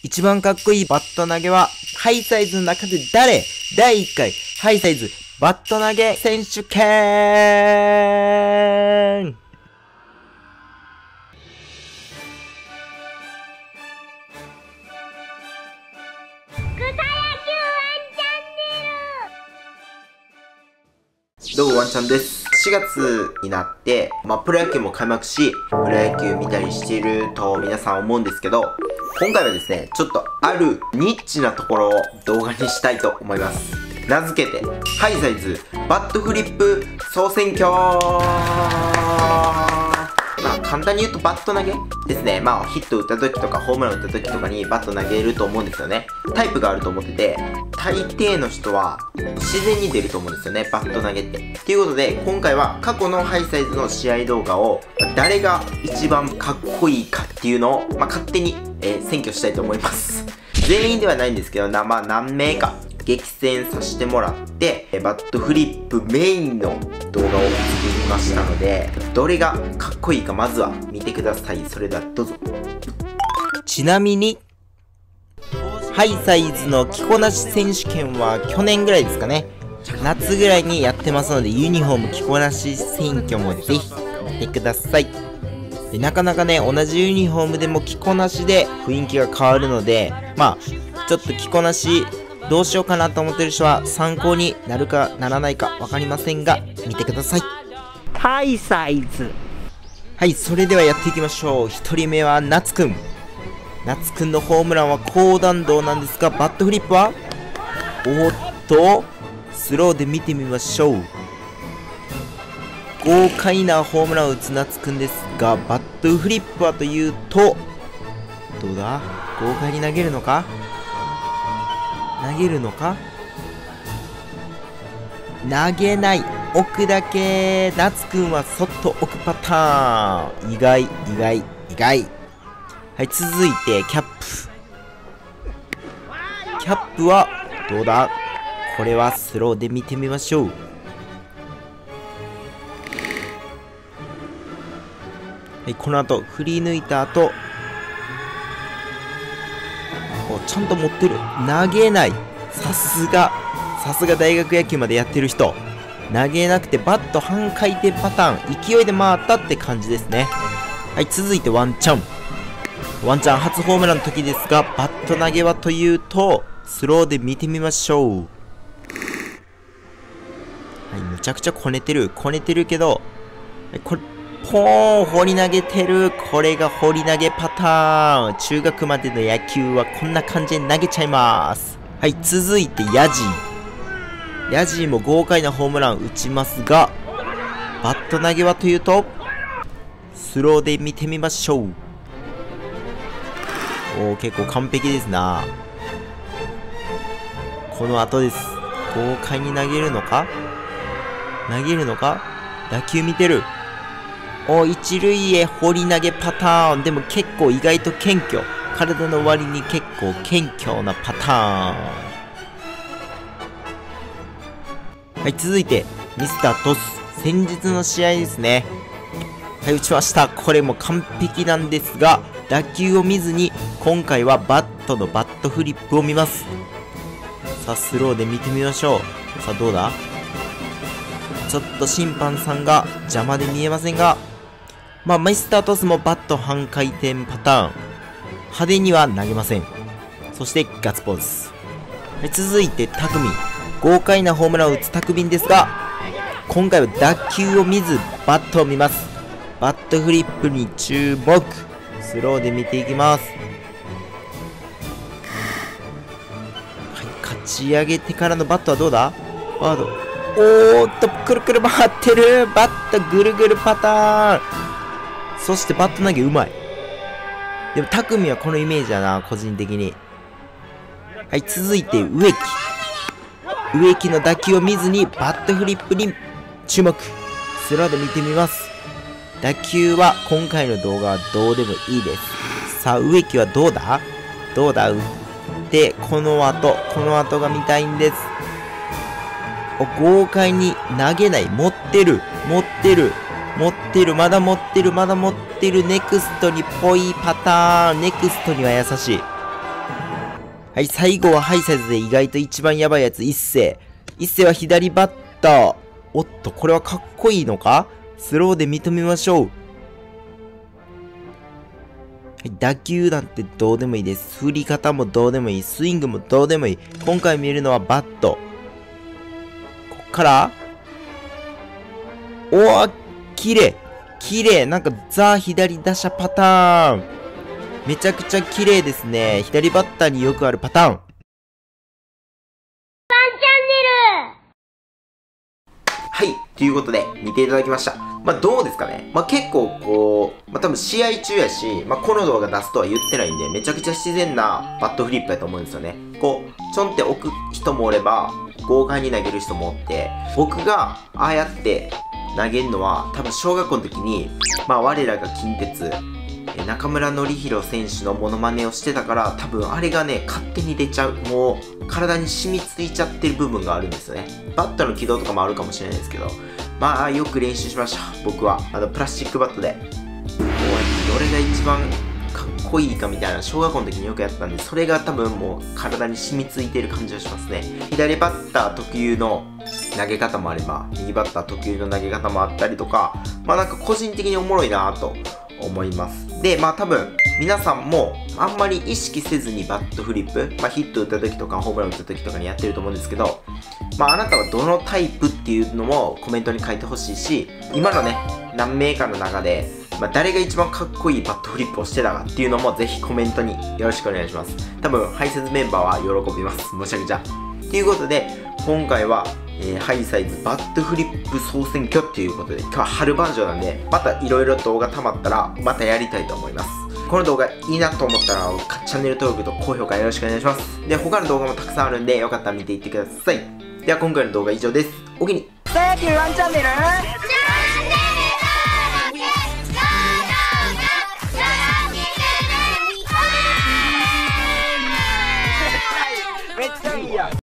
一番かっこいいバット投げは、ハイサイズの中で誰？第1回、ハイサイズ、バット投げ選手権。どうもワンちゃんです。4月になって、プロ野球も開幕し、プロ野球見たりしていると皆さん思うんですけど、今回はですね、ちょっとあるニッチなところを動画にしたいと思います。名付けて、ハイサイズバットフリップ総選挙。簡単に言うとバット投げですね。ヒット打った時とかホームラン打った時とかにバット投げると思うんですよね。タイプがあると思ってて、大抵の人は自然に出ると思うんですよね、バット投げって。ということで、今回は過去のハイサイズの試合動画を誰が一番かっこいいかっていうのを、勝手に、選挙したいと思います。全員ではないんですけど、何名か激戦させてもらって、バットフリップメインの動画を作りましたので、どれがかっこいいかまずは見てください。それではどうぞ。ちなみに、ハイサイズの着こなし選手権は去年ぐらいですかね。夏ぐらいにやってますので、ユニフォーム着こなし選挙もぜひ見てください。でなかなかね、同じユニフォームでも着こなしで雰囲気が変わるので、ちょっと着こなしどうしようかなと思ってる人は参考になるかならないか分かりませんが、見てください。 ハイサイズ。 はい、それではやっていきましょう。1人目は夏くん。夏くんのホームランは高弾道なんですが、バットフリップはおっと、スローで見てみましょう。豪快なホームランを打つ夏くんですが、バットフリップはというと、どうだ？豪快に投げるのか？投げるのか？投げない。置くだけ。夏くんはそっと置くパターン。意外。はい、続いてキャップ。キャップはどうだ？これはスローで見てみましょう。はい、この後振り抜いた後、ちゃんと持ってる。投げない。さすが大学野球までやってる人。投げなくてバット半回転パターン。勢いで回ったって感じですね。はい、続いてワンちゃん初ホームランの時ですが、バット投げはというと、スローで見てみましょう。はい、むちゃくちゃこねてるけど、これポーン放り投げてる。これが放り投げパターン。中学までの野球はこんな感じで投げちゃいます。はい、続いてヤジーも豪快なホームラン打ちますが、バット投げはというと、スローで見てみましょう。結構完璧ですな。この後です。豪快に投げるのか？打球見てる。一塁へ放り投げパターン。でも結構意外と謙虚。体の割に結構謙虚なパターン。はい、続いてミスタートス。先日の試合ですね。はい、打ちました。これも完璧なんですが、打球を見ずに今回はバットのバットフリップを見ます。さあ、スローで見てみましょう。さあ、どうだ？ちょっと審判さんが邪魔で見えませんが、ミスタートスもバット半回転パターン。派手には投げません。そしてガッツポーズ。はい、続いてタクミン。豪快なホームランを打つタクミンですが、今回は打球を見ずバットを見ます。バットフリップに注目。スローで見ていきます。はい、勝ち上げてからのバットはどうだ？バード。くるくる回ってる。バットぐるぐるパターン。そしてバット投げうまい。でもタクミはこのイメージだな、個人的に。はい、続いて植木の打球を見ずにバットフリップに注目。スローで見てみます。打球は今回の動画はどうでもいいです。さあ、植木はどうだ打ってこの後が見たいんです。豪快に投げない。持ってる。まだ持ってる。ネクストにぽいパターン。ネクストには優しい。 はい、最後はハイサイズで意外と一番やばいやつ、一世。一世は左バッター。おっと、これはかっこいいのか？スローで認めましょう。はい、打球なんてどうでもいいです。振り方もどうでもいい。スイングもどうでもいい。今回見るのはバット。こっからおー、綺麗。綺麗。なんかザ左打者パターン。めちゃくちゃ綺麗ですね。左バッターによくあるパターン。 はい。ということで、見ていただきました。まあ、どうですかね。まあ、結構こう、まあ、多分試合中やし、まあ、この動画出すとは言ってないんで、めちゃくちゃ自然なバットフリップやと思うんですよね。こう、ちょんって置く人もおれば、豪快に投げる人もおって、僕がああやって投げるのは、多分小学校の時に、まあ、我らが近鉄、中村紀弘選手のモノマネをしてたから、多分あれがね、勝手に出ちゃう。もう、体に染みついちゃってる部分があるんですよね。バットの軌道とかもあるかもしれないですけど、まあ、よく練習しました。僕は。プラスチックバットで。どれが一番かっこいいかみたいな、小学校の時によくやったんで、それが多分もう、体に染みついてる感じがしますね。左バッター特有の投げ方もあれば、右バッター特有の投げ方もあったりとか、まあなんか個人的におもろいなぁと思います。で、まあ多分、皆さんもあんまり意識せずにバットフリップ、まあヒット打った時とかホームラン打った時とかにやってると思うんですけど、まああなたはどのタイプっていうのもコメントに書いてほしいし、今のね、何名かの中で、まあ誰が一番かっこいいバットフリップをしてたかっていうのもぜひコメントによろしくお願いします。多分、ハイサイズメンバーは喜びます。むちゃくちゃ。ということで、今回は、ハイサイズバットフリップ総選挙っていうことで、今日は春バージョンなんで、またいろいろ動画溜まったら、またやりたいと思います。この動画いいなと思ったら、チャンネル登録と高評価よろしくお願いします。で、他の動画もたくさんあるんで、よかったら見ていってください。では、今回の動画は以上です。お気に。 さあ、キューワンチャンネルめっちゃいいやん。